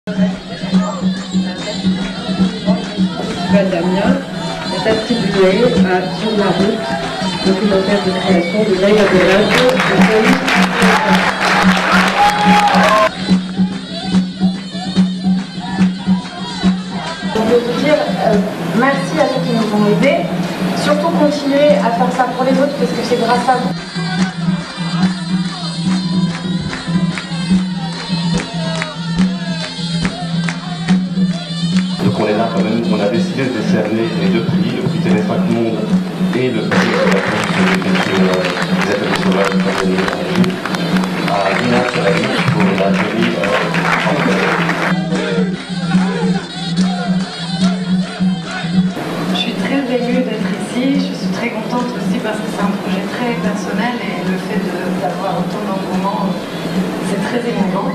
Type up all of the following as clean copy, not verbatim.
Festival d'Amiens est attribué à Sur la route, documentaire de création de Leïla Delage de Saïd. Je veux vous dire merci à ceux qui nous ont aidés. Surtout continuer à faire ça pour les autres parce que c'est grâce à vous. Donc on est là quand même, on a décidé de décerner les deux prix, le prix Téléfac Monde et le prix de la course des ateliers sauvages de Tanzanie à Lina Serrani pour la jury. Je suis très émue d'être ici, je suis très contente aussi parce que c'est un projet très personnel et le fait d'avoir autant d'engouement, c'est très émouvant.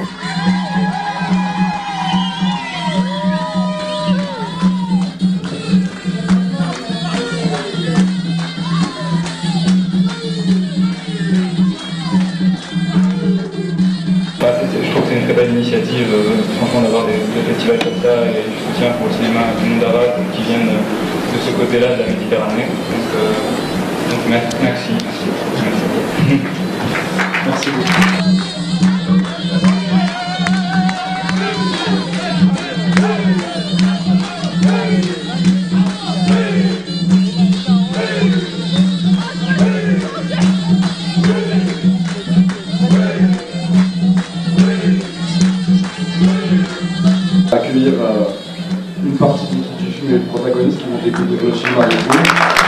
Je trouve que c'est une très belle initiative, franchement, d'avoir des festivals comme ça et du soutien pour le cinéma du monde arabe qui viennent de ce côté-là de la Méditerranée. Donc merci. Merci beaucoup. Accueillir une partie du film et le protagoniste qui vont découvrir le film avec vous.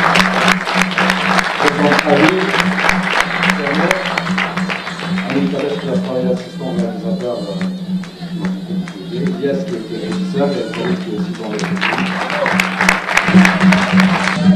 Annie Calèche qui a travaillé assistant réalisateur, Elias qui était régisseur et Paul qui est aussi dans le film.